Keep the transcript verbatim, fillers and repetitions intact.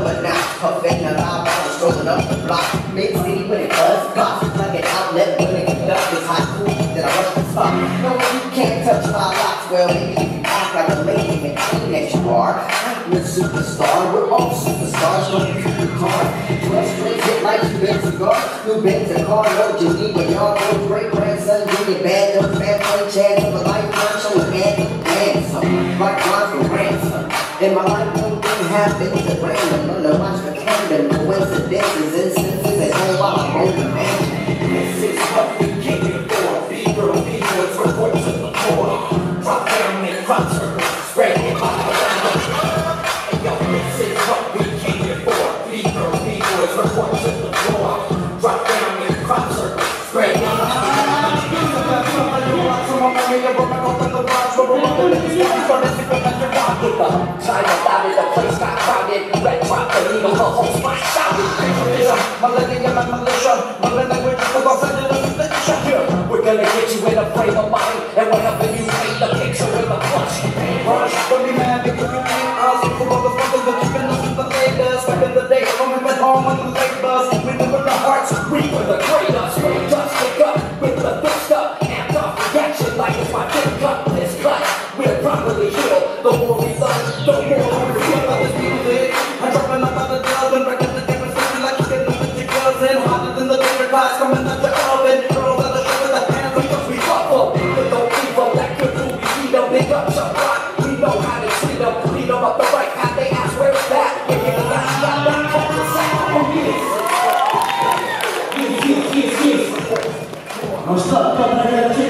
but not puffing a loud while I'm strolling up the block. Mid city when it buzz pops, like an outlet when it conducts this hot cool that I rush the spot. No, you can't touch my locks. Well, maybe if you act like a lady and queen that you are. I'm a superstar, we're all superstars. Don't you keep your car? Twelve straight hit like you been cigar. New Benz a car, no Geneva, y'all no great grandson. Junior bad, no family chance of a lifetime. Showing hand handsome, like one for ransom. In my life, one thing happens at random. Under watch for tandem, coincidences, instances at home while I'm on the mansion. This is what we came here for. People, people, it's report to the floor. Drop down in crop circles, spread it all around. And yo, this is what we came here for. People, people, it's report to the floor. Drop down in crop circles, spread it all around. Trying to stop it, the place got crowded. Red drop the needle, the whole spot shouted. Millennium and militia, my language is the Los Angeles militia. We're gonna get you in a frame of mind, and we're helping you paint the picture with a clutch. Rush, don't be mad because you ain't us. For all the brothers that keeping us in the latest. Back in the day, when we went home on the late bus, we live with the hearts, we were the greatest. We just pick up with the good stuff, amped off reaction like it's my big cut. This cut, we're properly healed. The more we learn, the more we feel about this music. I'm dropping up out the dozen, breaking the difference, like you get the picture cousin. Hotter than the paper glass coming out the oven. Girls out the shop with the hands because we buckle. With no evil that could do, we beat them, big up some rock. We know how to treat them, lead them up the right path. They ask where it's at. We're giving that shot, that culture sack. Oh yes. Yes, yes, yes, yes. I'm stuck up, I gotta